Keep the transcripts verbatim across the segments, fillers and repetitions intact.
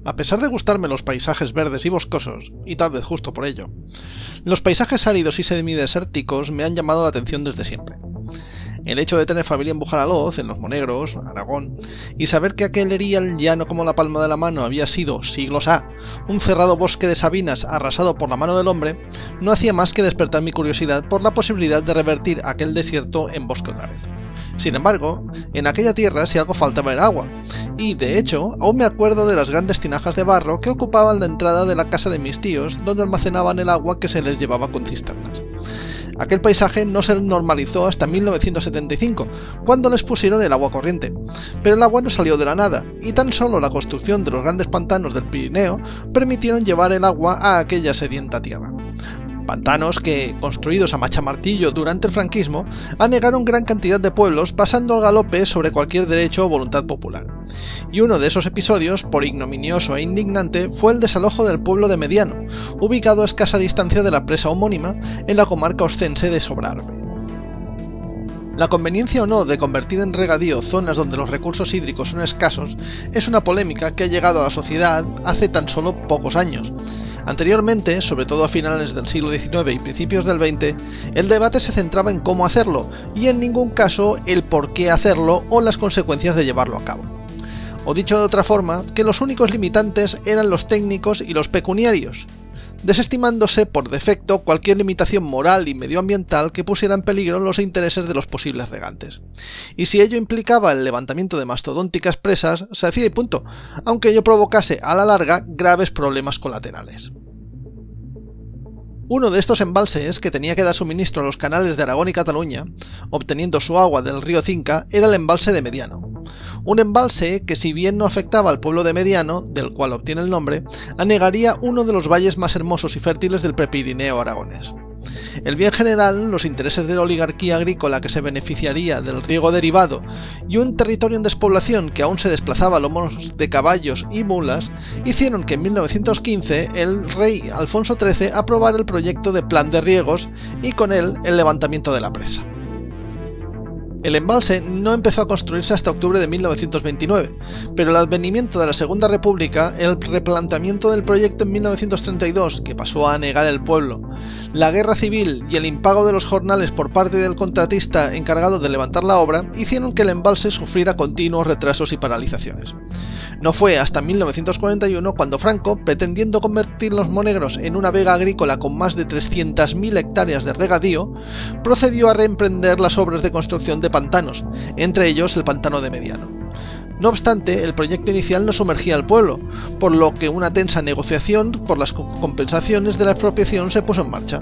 A pesar de gustarme los paisajes verdes y boscosos, y tal vez justo por ello, los paisajes áridos y semidesérticos me han llamado la atención desde siempre. El hecho de tener familia en Bujaraloz, en los Monegros, Aragón, y saber que aquel erial llano como la palma de la mano había sido, siglos ha, un cerrado bosque de sabinas arrasado por la mano del hombre, no hacía más que despertar mi curiosidad por la posibilidad de revertir aquel desierto en bosque otra vez. Sin embargo, en aquella tierra si algo faltaba era agua, y de hecho aún me acuerdo de las grandes tinajas de barro que ocupaban la entrada de la casa de mis tíos, donde almacenaban el agua que se les llevaba con cisternas. Aquel paisaje no se normalizó hasta mil novecientos setenta y cinco, cuando les pusieron el agua corriente, pero el agua no salió de la nada, y tan solo la construcción de los grandes pantanos del Pirineo permitieron llevar el agua a aquella sedienta tierra. Pantanos que, construidos a machamartillo durante el franquismo, anegaron gran cantidad de pueblos pasando al galope sobre cualquier derecho o voluntad popular. Y uno de esos episodios, por ignominioso e indignante, fue el desalojo del pueblo de Mediano, ubicado a escasa distancia de la presa homónima en la comarca oscense de Sobrarbe. La conveniencia o no de convertir en regadío zonas donde los recursos hídricos son escasos es una polémica que ha llegado a la sociedad hace tan solo pocos años. Anteriormente, sobre todo a finales del siglo diecinueve y principios del veinte, el debate se centraba en cómo hacerlo, y en ningún caso el por qué hacerlo o las consecuencias de llevarlo a cabo. O dicho de otra forma, que los únicos limitantes eran los técnicos y los pecuniarios, desestimándose por defecto cualquier limitación moral y medioambiental que pusiera en peligro los intereses de los posibles regantes. Y si ello implicaba el levantamiento de mastodónticas presas, se hacía y punto, aunque ello provocase a la larga graves problemas colaterales. Uno de estos embalses, que tenía que dar suministro a los canales de Aragón y Cataluña, obteniendo su agua del río Cinca, era el embalse de Mediano. Un embalse que, si bien no afectaba al pueblo de Mediano, del cual obtiene el nombre, anegaría uno de los valles más hermosos y fértiles del Prepirineo aragonés. El bien general, los intereses de la oligarquía agrícola que se beneficiaría del riego derivado y un territorio en despoblación que aún se desplazaba a lomos de caballos y mulas, hicieron que en mil novecientos quince el rey Alfonso trece aprobara el proyecto de plan de riegos y con él el levantamiento de la presa. El embalse no empezó a construirse hasta octubre de mil novecientos veintinueve, pero el advenimiento de la Segunda República, el replanteamiento del proyecto en mil novecientos treinta y dos, que pasó a anegar el pueblo, la guerra civil y el impago de los jornales por parte del contratista encargado de levantar la obra hicieron que el embalse sufriera continuos retrasos y paralizaciones. No fue hasta mil novecientos cuarenta y uno cuando Franco, pretendiendo convertir los Monegros en una vega agrícola con más de trescientas mil hectáreas de regadío, procedió a reemprender las obras de construcción de pantanos, entre ellos el pantano de Mediano. No obstante, el proyecto inicial no sumergía al pueblo, por lo que una tensa negociación por las compensaciones de la expropiación se puso en marcha.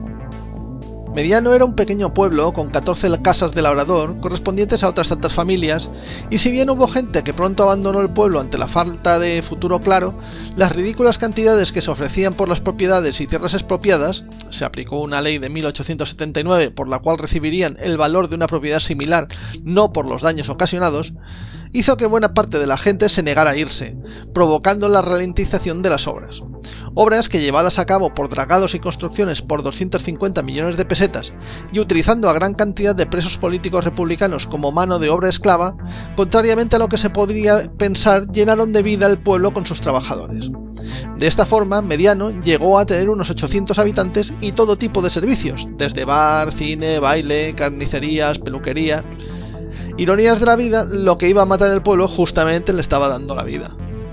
Mediano era un pequeño pueblo con catorce casas de labrador, correspondientes a otras tantas familias, y si bien hubo gente que pronto abandonó el pueblo ante la falta de futuro claro, las ridículas cantidades que se ofrecían por las propiedades y tierras expropiadas, se aplicó una ley de mil ochocientos setenta y nueve por la cual recibirían el valor de una propiedad similar, no por los daños ocasionados, hizo que buena parte de la gente se negara a irse, provocando la ralentización de las obras. Obras que, llevadas a cabo por dragados y construcciones por doscientos cincuenta millones de pesetas y utilizando a gran cantidad de presos políticos republicanos como mano de obra esclava, contrariamente a lo que se podría pensar, llenaron de vida el pueblo con sus trabajadores. De esta forma, Mediano llegó a tener unos ochocientos habitantes y todo tipo de servicios, desde bar, cine, baile, carnicerías, peluquería. Ironías de la vida, lo que iba a matar el pueblo justamente le estaba dando la vida.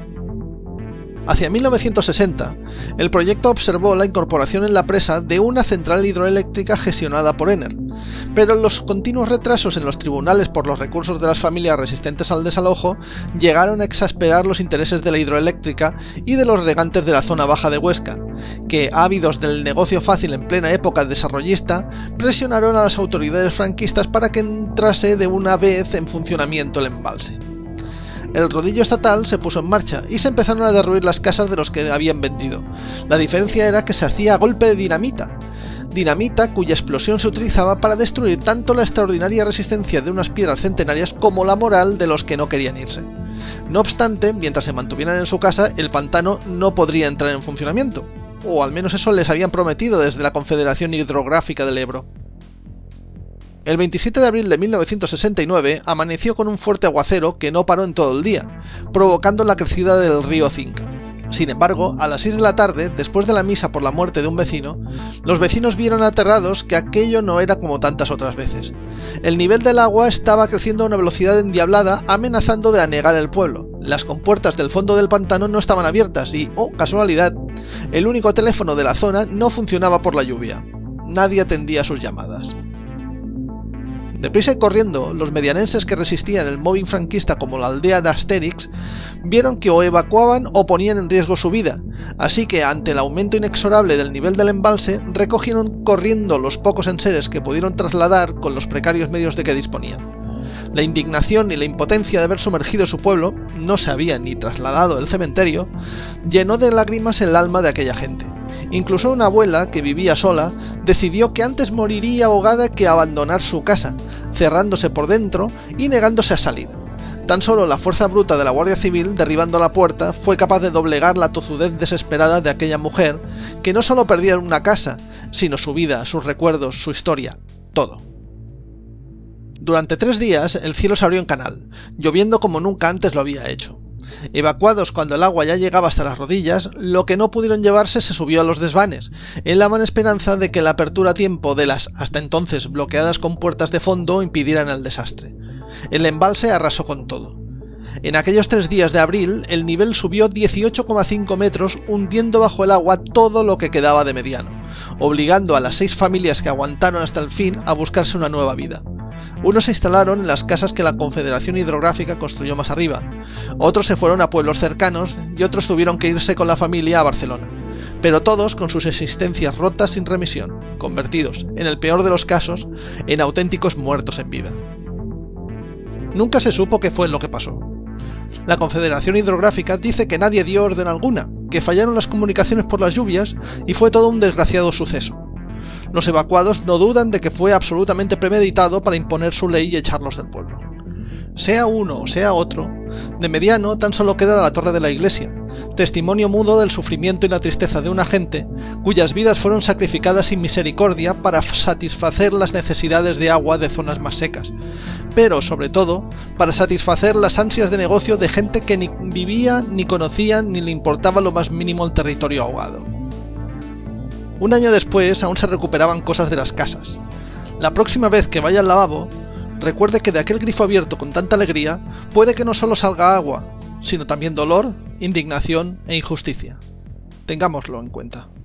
Hacia mil novecientos sesenta, el proyecto observó la incorporación en la presa de una central hidroeléctrica gestionada por Enel, pero los continuos retrasos en los tribunales por los recursos de las familias resistentes al desalojo llegaron a exasperar los intereses de la hidroeléctrica y de los regantes de la zona baja de Huesca, que, ávidos del negocio fácil en plena época desarrollista, presionaron a las autoridades franquistas para que entrase de una vez en funcionamiento el embalse. El rodillo estatal se puso en marcha y se empezaron a derruir las casas de los que habían vendido. La diferencia era que se hacía a golpe de dinamita. Dinamita cuya explosión se utilizaba para destruir tanto la extraordinaria resistencia de unas piedras centenarias como la moral de los que no querían irse. No obstante, mientras se mantuvieran en su casa, el pantano no podría entrar en funcionamiento, o al menos eso les habían prometido desde la Confederación Hidrográfica del Ebro. El veintisiete de abril de mil novecientos sesenta y nueve amaneció con un fuerte aguacero que no paró en todo el día, provocando la crecida del río Cinca. Sin embargo, a las seis de la tarde, después de la misa por la muerte de un vecino, los vecinos vieron aterrados que aquello no era como tantas otras veces. El nivel del agua estaba creciendo a una velocidad endiablada, amenazando de anegar el pueblo. Las compuertas del fondo del pantano no estaban abiertas y, oh casualidad, el único teléfono de la zona no funcionaba por la lluvia. Nadie atendía sus llamadas. Deprisa y corriendo, los medianenses que resistían el mobbing franquista como la aldea de Asterix vieron que o evacuaban o ponían en riesgo su vida, así que ante el aumento inexorable del nivel del embalse recogieron corriendo los pocos enseres que pudieron trasladar con los precarios medios de que disponían. La indignación y la impotencia de haber sumergido su pueblo, no se había ni trasladado el cementerio, llenó de lágrimas el alma de aquella gente. Incluso una abuela, que vivía sola, decidió que antes moriría ahogada que abandonar su casa, cerrándose por dentro y negándose a salir. Tan solo la fuerza bruta de la Guardia Civil, derribando la puerta, fue capaz de doblegar la tozudez desesperada de aquella mujer, que no solo perdía una casa, sino su vida, sus recuerdos, su historia, todo. Durante tres días el cielo se abrió en canal, lloviendo como nunca antes lo había hecho. Evacuados cuando el agua ya llegaba hasta las rodillas, lo que no pudieron llevarse se subió a los desvanes, en la vana esperanza de que la apertura a tiempo de las hasta entonces bloqueadas compuertas de fondo impidieran el desastre. El embalse arrasó con todo. En aquellos tres días de abril, el nivel subió dieciocho coma cinco metros, hundiendo bajo el agua todo lo que quedaba de Mediano, obligando a las seis familias que aguantaron hasta el fin a buscarse una nueva vida. Unos se instalaron en las casas que la Confederación Hidrográfica construyó más arriba, otros se fueron a pueblos cercanos y otros tuvieron que irse con la familia a Barcelona, pero todos con sus existencias rotas sin remisión, convertidos, en el peor de los casos, en auténticos muertos en vida. Nunca se supo qué fue lo que pasó. La Confederación Hidrográfica dice que nadie dio orden alguna, que fallaron las comunicaciones por las lluvias y fue todo un desgraciado suceso. Los evacuados no dudan de que fue absolutamente premeditado para imponer su ley y echarlos del pueblo. Sea uno o sea otro, de Mediano tan solo queda la torre de la iglesia, testimonio mudo del sufrimiento y la tristeza de una gente cuyas vidas fueron sacrificadas sin misericordia para satisfacer las necesidades de agua de zonas más secas, pero sobre todo para satisfacer las ansias de negocio de gente que ni vivía, ni conocía, ni le importaba lo más mínimo el territorio ahogado. Un año después aún se recuperaban cosas de las casas. La próxima vez que vaya al lavabo, recuerde que de aquel grifo abierto con tanta alegría puede que no solo salga agua, sino también dolor, indignación e injusticia. Tengámoslo en cuenta.